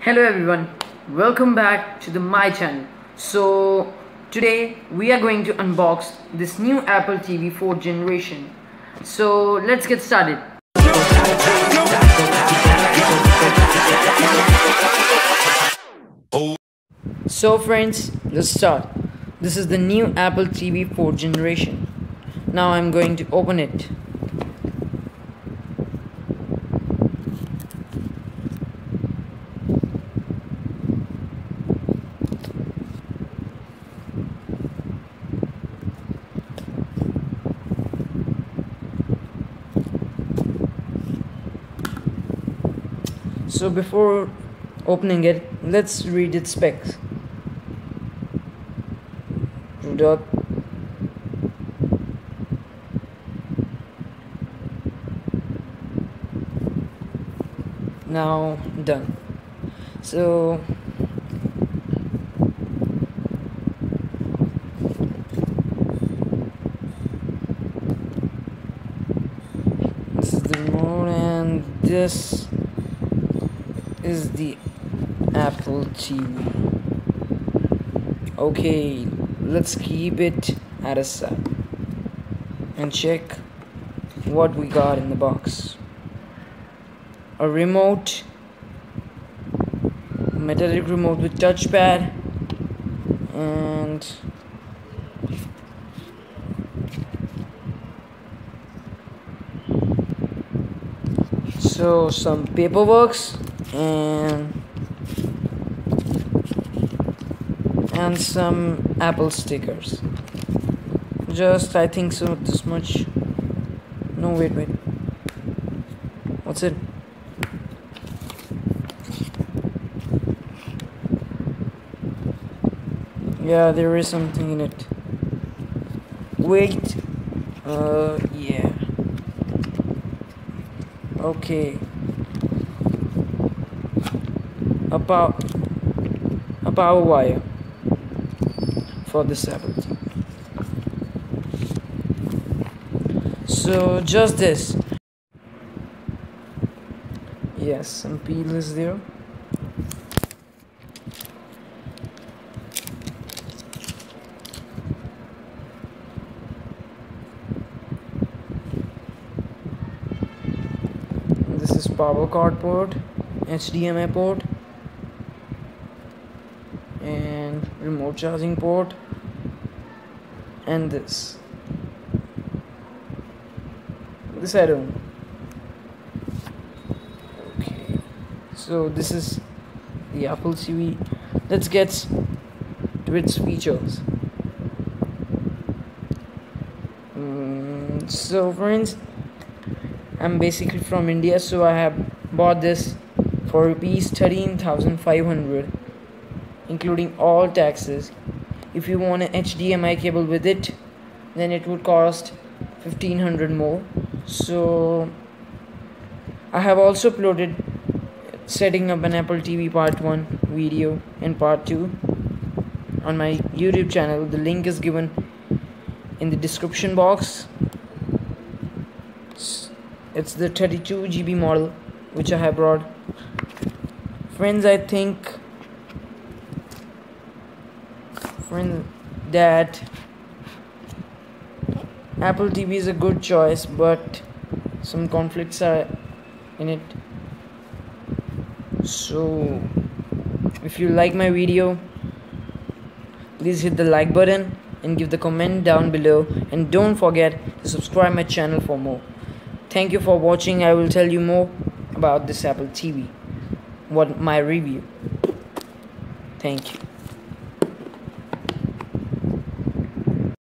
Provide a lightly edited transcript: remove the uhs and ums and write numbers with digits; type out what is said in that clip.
Hello everyone, welcome back to my channel. So today we are going to unbox this new Apple TV 4th generation. So let's get started. So friends, let's start. This is the new Apple TV 4th generation. Now I'm going to open it. So before opening it, let's read its specs. Product. Now done. So this is the remote and this is the Apple TV. Okay, let's keep it at a side and check what we got in the box. A remote, metallic remote with touchpad, and so some paperworks and some Apple stickers. Just I think so this much. No, wait. What's it? Yeah, there is something in it. Wait. Yeah. Okay. A power wire for this Apple TV. So just this. Yes, some peel is there. This is power cord port, HDMI port, and remote charging port, and this I don't know. Okay, so this is the Apple TV. Let's get to its features. So friends, I'm basically from India, so I have bought this for rupees 13,500, including all taxes. If you want an HDMI cable with it, then it would cost 1,500 more. So I have also uploaded setting up an Apple TV part 1 video and part 2 on my YouTube channel. The link is given in the description box. It's the 32 GB model which I have brought. Friends, I think that Apple TV is a good choice, but some conflicts are in it. So if you like my video, please hit the like button and give the comment down below, and don't forget to subscribe my channel for more. Thank you for watching. I will tell you more about this Apple TV, what my review. Thank you.